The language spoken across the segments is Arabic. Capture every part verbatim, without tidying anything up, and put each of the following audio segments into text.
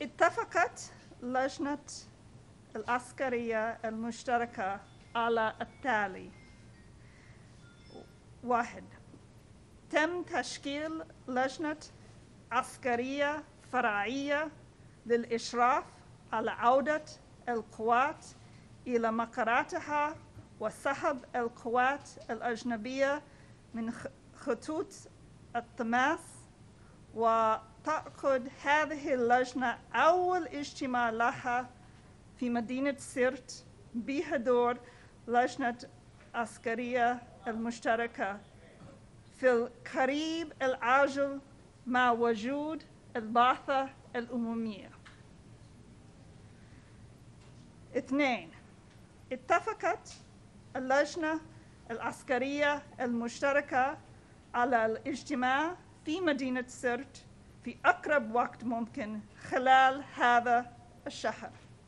اتفقت لجنة العسكرية المشتركة على التالي: واحد، تم تشكيل لجنة عسكرية فرعية للإشراف على عودة القوات إلى مقراتها وسحب القوات الأجنبية من خطوط التماس، وتعقد هذه اللجنة أول اجتماع لها في مدينة سرت بحضور لجنة عسكرية المشتركة في القريب العاجل مع وجود البعثة الأممية. اثنين، اتفقت اللجنة العسكرية المشتركة على الاجتماع في مدينة سرت في أقرب وقت ممكن خلال هذا الشهر.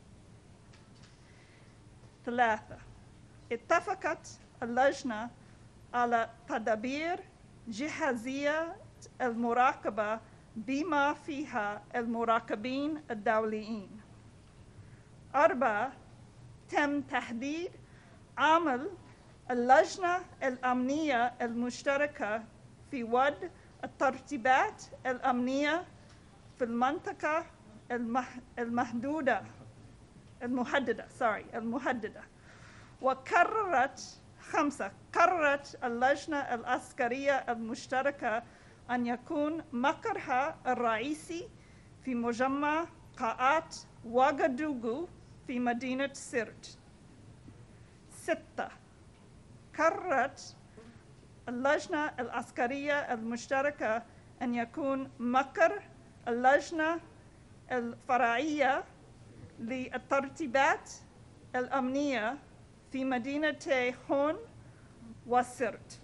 ثلاثة، اتفقت اللجنة على تدابير جهازية المراقبة بما فيها المراقبين الدوليين. أربعة، تم تحديد عمل اللجنة الأمنية المشتركة في وضع الترتيبات الأمنية في المنطقة المحدودة المحددة sorry المحددة. وقررت خمسة قررت اللجنة العسكرية المشتركة أن يكون مقرها الرئيسي في مجمع قاعات واغادوغو في مدينة سرت. ستة، قررت اللجنة العسكرية المشتركة أن يكون مقر اللجنة الفرعية للترتيبات الأمنية في مدينتي هون وسرت.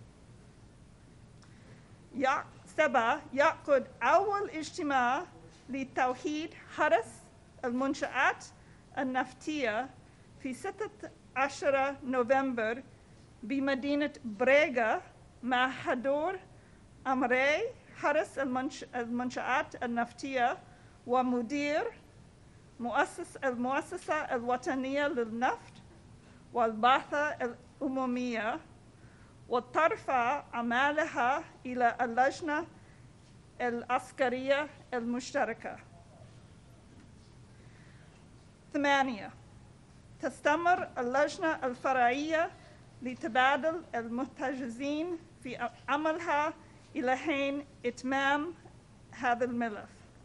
سبعة، يعقد أول اجتماع لتوحيد حرس المنشآت النفطية في ستة عشر نوفمبر بمدينة بريغا مع حضور أمري حرس المنش... المنشآت النفطية ومدير مؤسس المؤسسة الوطنية للنفط والبعثة الأممية، وترفع عملها إلى اللجنة العسكرية المشتركة. ثمانية، تستمر اللجنة الفرعية لتبادل المحتجزين في عملها إلى حين إتمام هذا الملف.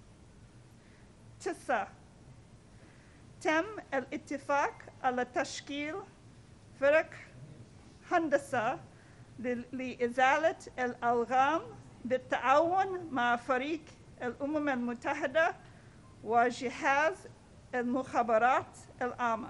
تسعة، تم الاتفاق على تشكيل فرق هندسة لإزالة الألغام بالتعاون مع فريق الأمم المتحدة وجهاز المخابرات العامة.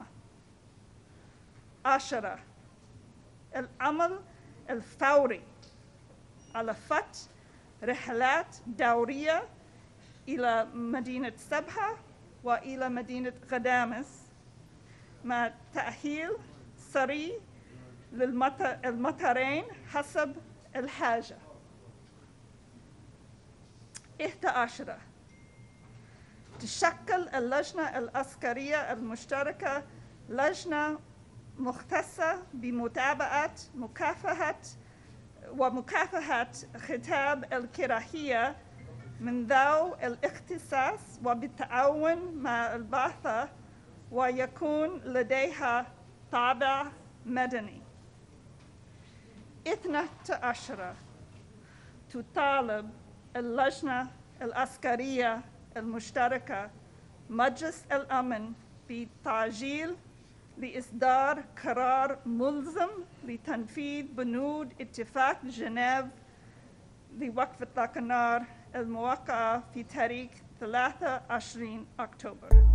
عشرة، العمل الفوري على فتح رحلات دورية إلى مدينة سبها وإلى مدينة غدامس مع تأهيل سري للمطارين حسب الحاجة. إحدى عشرة، تشكل اللجنة العسكرية المشتركة لجنة مختصة بمتابعة مكافحة ومكافحة خطاب الكراهية من ذوي الاختصاص وبالتعاون مع البعثة، ويكون لديها طابع مدني. اثنتا عشرة، تطالب اللجنة العسكرية المشتركة مجلس الأمن بتعجيل لإصدار قرار ملزم لتنفيذ بنود اتفاق جنيف لوقف إطلاق النار الموقعة في تاريخ ثلاثة وعشرين أكتوبر.